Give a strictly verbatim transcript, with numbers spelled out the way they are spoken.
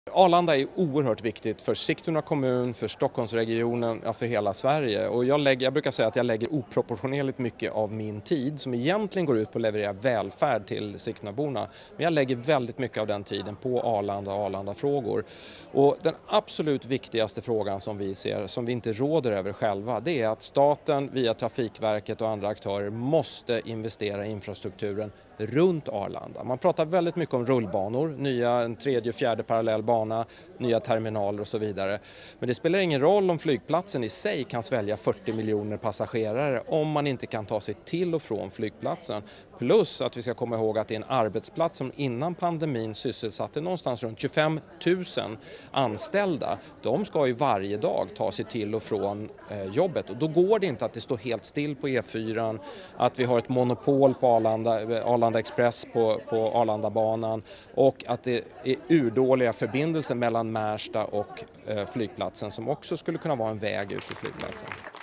Arlanda är oerhört viktigt för Sigtuna kommun, för Stockholmsregionen, ja, för hela Sverige. Och jag, lägger, jag brukar säga att jag lägger oproportionerligt mycket av min tid som egentligen går ut på att leverera välfärd till Sigtunaborna. Men jag lägger väldigt mycket av den tiden på Arlanda och Arlanda-frågor. Och den absolut viktigaste frågan som vi ser, som vi inte råder över själva, det är att staten via Trafikverket och andra aktörer måste investera i infrastrukturen runt Arlanda. Man pratar väldigt mycket om rullbanor, nya, en tredje och fjärde parallell bana, nya terminaler och så vidare. Men det spelar ingen roll om flygplatsen i sig kan svälja fyrtio miljoner passagerare om man inte kan ta sig till och från flygplatsen. Plus att vi ska komma ihåg att det är en arbetsplats som innan pandemin sysselsatte någonstans runt tjugofem tusen anställda. De ska ju varje dag ta sig till och från eh, jobbet och då går det inte att det står helt still på E fyra, att vi har ett monopol på Arlanda, Arlanda Express på, på Arlandabanan och att det är urdåliga förbindelser mellan Märsta och eh, flygplatsen som också skulle kunna vara en väg ut till flygplatsen.